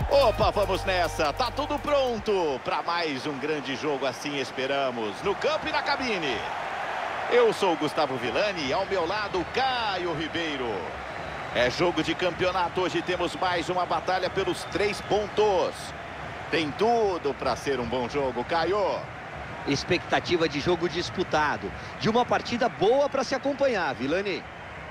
Opa, vamos nessa. Tá tudo pronto para mais um grande jogo, assim esperamos, no campo e na cabine. Eu sou o Gustavo Villani e ao meu lado Caio Ribeiro. É jogo de campeonato, hoje temos mais uma batalha pelos 3 pontos. Tem tudo para ser um bom jogo, Caio. Expectativa de jogo disputado, de uma partida boa para se acompanhar, Villani.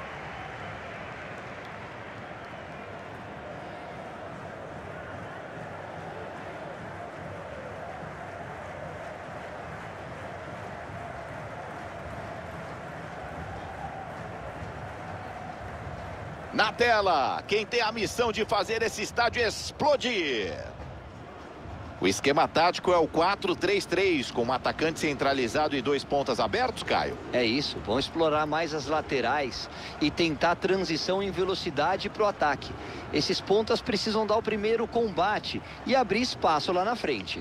Na tela, quem tem a missão de fazer esse estádio explodir. O esquema tático é o 4-3-3, com um atacante centralizado e 2 pontas abertos, Caio. É isso, vão explorar mais as laterais e tentar transição em velocidade para o ataque. Esses pontas precisam dar o primeiro combate e abrir espaço lá na frente.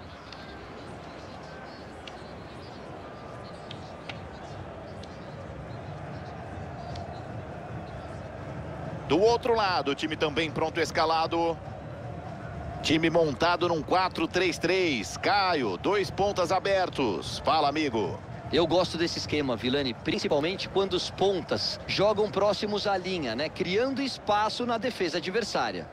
Do outro lado, o time também pronto, escalado. Time montado num 4-3-3. Caio, 2 pontas abertos. Fala, amigo. Eu gosto desse esquema, Villani, principalmente quando os pontas jogam próximos à linha, né? Criando espaço na defesa adversária.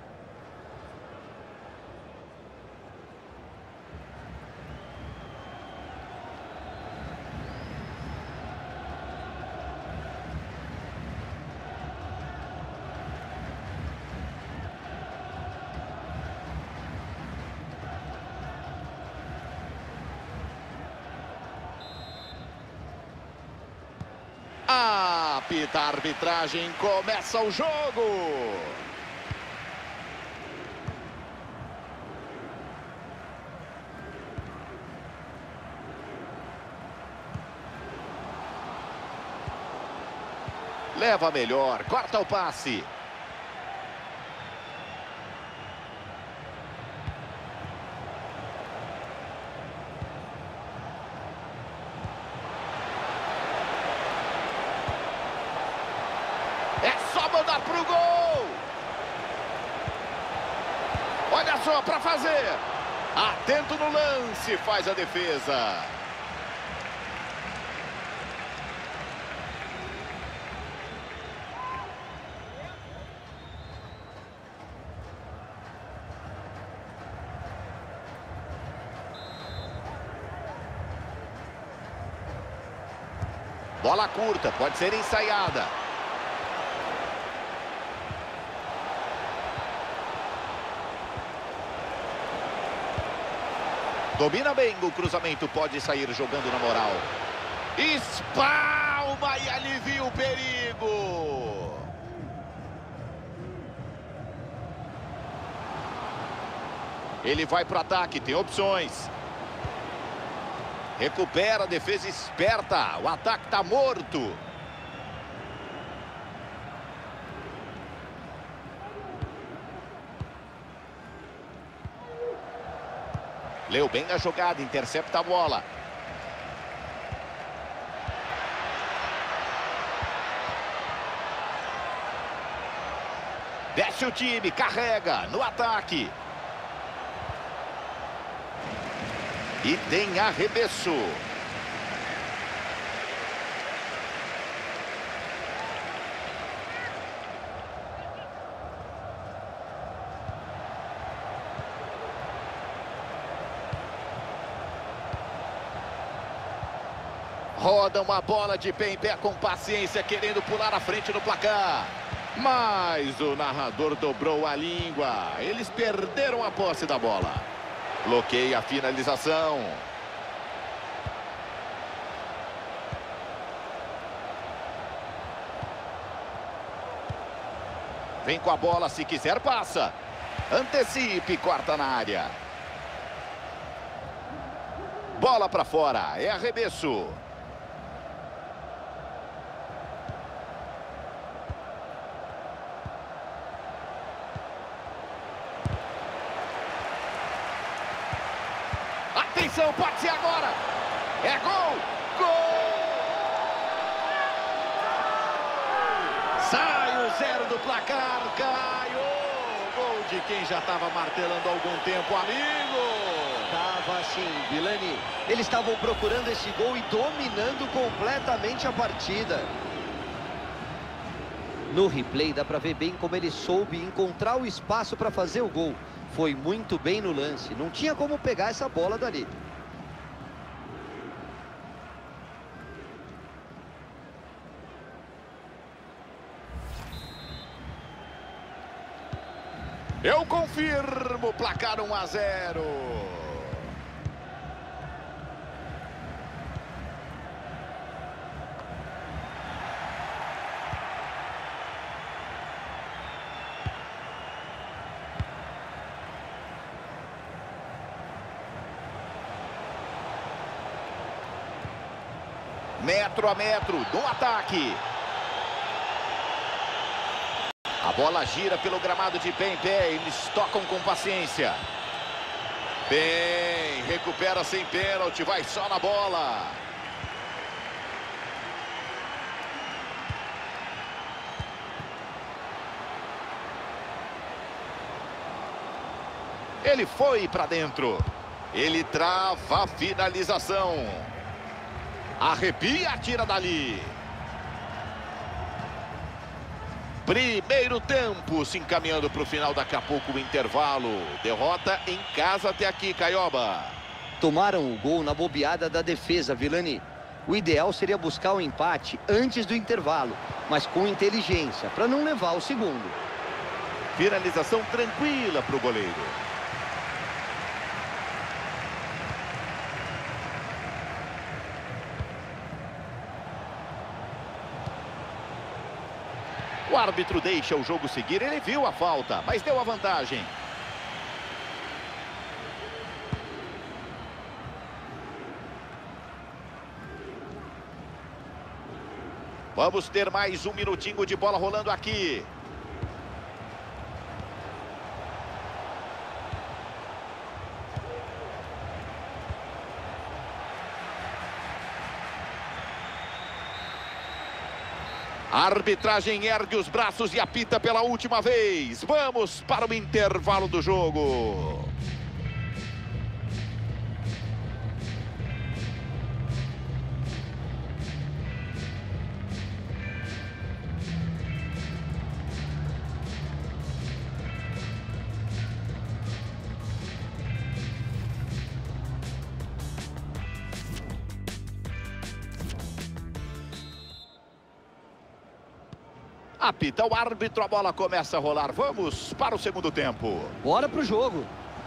Apita a arbitragem, começa o jogo. Leva melhor, corta o passe. É só mandar pro gol. Olha só para fazer. Atento no lance, faz a defesa. Bola curta, pode ser ensaiada. Domina bem o cruzamento, pode sair jogando na moral. Espalma e alivia o perigo. Ele vai para o ataque, tem opções. Recupera a defesa esperta. O ataque está morto. Leu bem a jogada, intercepta a bola. Desce o time, carrega no ataque. E tem arremesso. Roda uma bola de pé em pé com paciência, querendo pular à frente no placar. Mas o narrador dobrou a língua. Eles perderam a posse da bola. Bloqueia a finalização. Vem com a bola, se quiser passa. Antecipe, corta na área. Bola para fora, é arremesso. Atenção, pode ser agora. É gol! Gol! Sai o 0 do placar, Caio! Gol de quem já estava martelando há algum tempo, amigo. Tava assim, Vilani. Eles estavam procurando esse gol e dominando completamente a partida. No replay dá para ver bem como ele soube encontrar o espaço para fazer o gol. Foi muito bem no lance, não tinha como pegar essa bola dali. Eu confirmo, placar 1-0. Metro a metro, no ataque. A bola gira pelo gramado de pé em pé, eles tocam com paciência. Bem, recupera sem pênalti, vai só na bola. Ele foi para dentro. Ele trava a finalização. Arrepia, tira dali. Primeiro tempo, se encaminhando para o final, daqui a pouco o intervalo. Derrota em casa até aqui, Caioba. Tomaram o gol na bobeada da defesa, Vilani. O ideal seria buscar o empate antes do intervalo, mas com inteligência, para não levar o segundo. Finalização tranquila para o goleiro. O árbitro deixa o jogo seguir, ele viu a falta, mas deu a vantagem. Vamos ter mais um minutinho de bola rolando aqui. A arbitragem ergue os braços e apita pela última vez. Vamos para o intervalo do jogo. Apita o árbitro, a bola começa a rolar. Vamos para o segundo tempo. Bora pro jogo.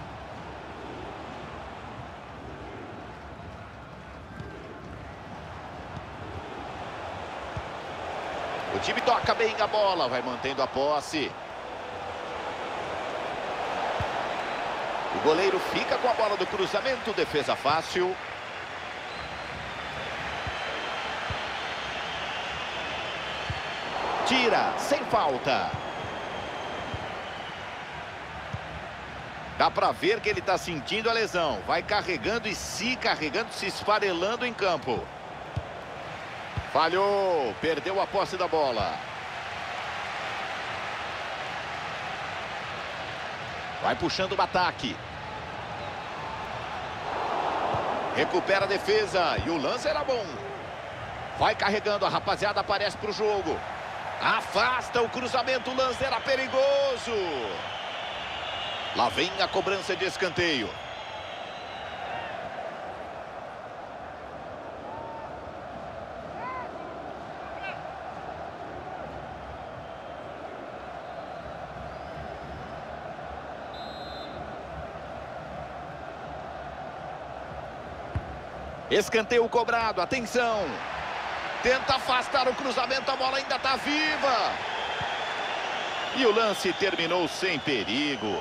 O time toca bem a bola, vai mantendo a posse. O goleiro fica com a bola do cruzamento, defesa fácil. Tira, sem falta. Dá pra ver que ele tá sentindo a lesão. Vai carregando e se carregando, se esfarelando em campo. Falhou, perdeu a posse da bola. Vai puxando o ataque. Recupera a defesa e o lance era bom. Vai carregando, a rapaziada aparece pro jogo. Afasta o cruzamento, o lance era perigoso. Lá vem a cobrança de escanteio. Escanteio cobrado, atenção. Tenta afastar o cruzamento, a bola ainda está viva. E o lance terminou sem perigo.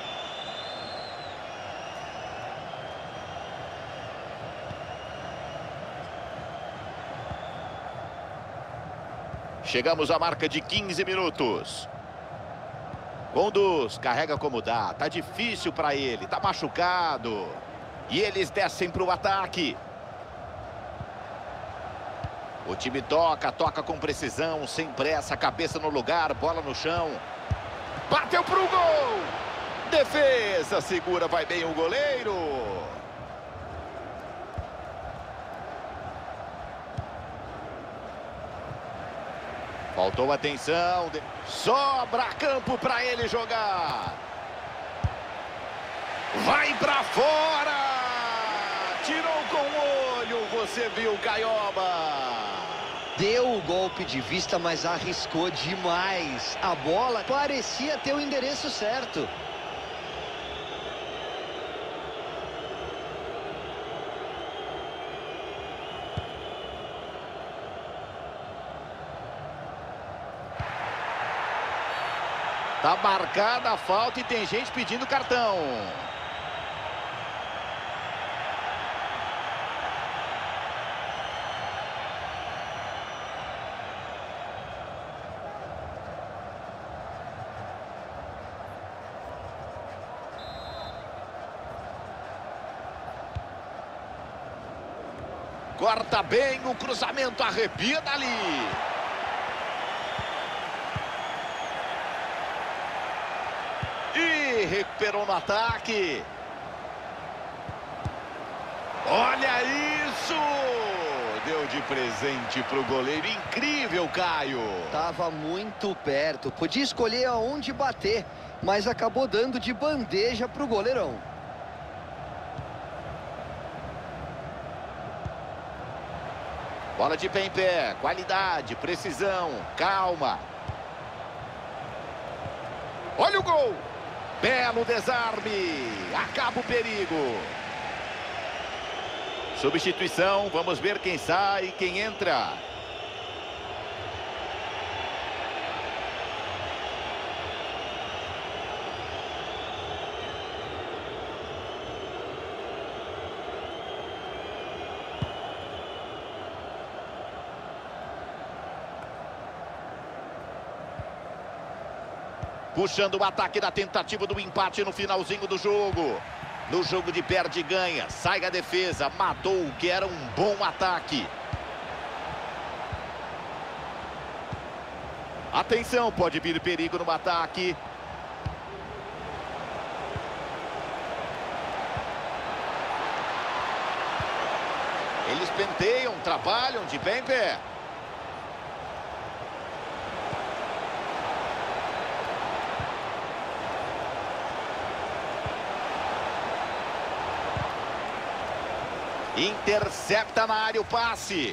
Chegamos à marca de 15 minutos. Conduz, carrega como dá. Tá difícil para ele, tá machucado. E eles descem para o ataque. O time toca com precisão, sem pressa, cabeça no lugar, bola no chão. Bateu pro gol. Defesa segura, vai bem o goleiro. Faltou atenção. Sobra campo para ele jogar. Vai para fora. Tirou com o olho. Você viu, Caioba. Deu o golpe de vista, mas arriscou demais. A bola parecia ter o endereço certo. Tá marcada a falta e tem gente pedindo cartão. Corta bem o cruzamento, arrepia dali. E recuperou no ataque. Olha isso! Deu de presente pro goleiro. Incrível, Caio. Tava muito perto. Podia escolher aonde bater, mas acabou dando de bandeja pro goleirão. Bola de pé em pé. Qualidade, precisão, calma. Olha o gol. Belo desarme. Acaba o perigo. Substituição. Vamos ver quem sai e quem entra. Puxando o ataque da tentativa do empate no finalzinho do jogo. No jogo de perde e ganha. Sai a defesa. Matou o que era um bom ataque. Atenção, pode vir perigo no ataque. Eles penteiam, trabalham de pé em pé. Intercepta na área o passe.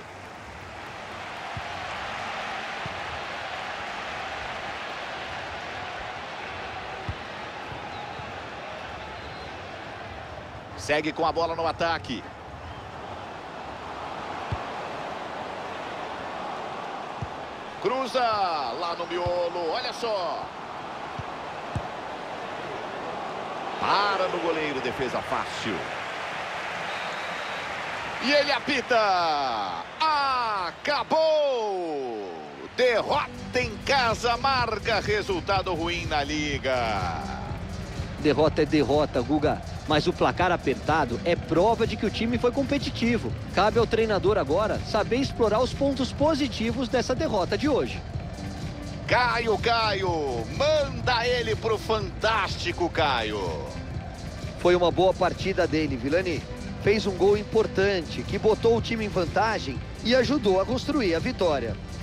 Segue com a bola no ataque. Cruza lá no miolo, olha só. Para no goleiro, defesa fácil. E ele apita. Acabou! Derrota em casa, marca resultado ruim na liga. Derrota é derrota, Guga. Mas o placar apertado é prova de que o time foi competitivo. Cabe ao treinador agora saber explorar os pontos positivos dessa derrota de hoje. Caio, manda ele pro fantástico, Caio. Foi uma boa partida dele, Vilani. Fez um gol importante que botou o time em vantagem e ajudou a construir a vitória.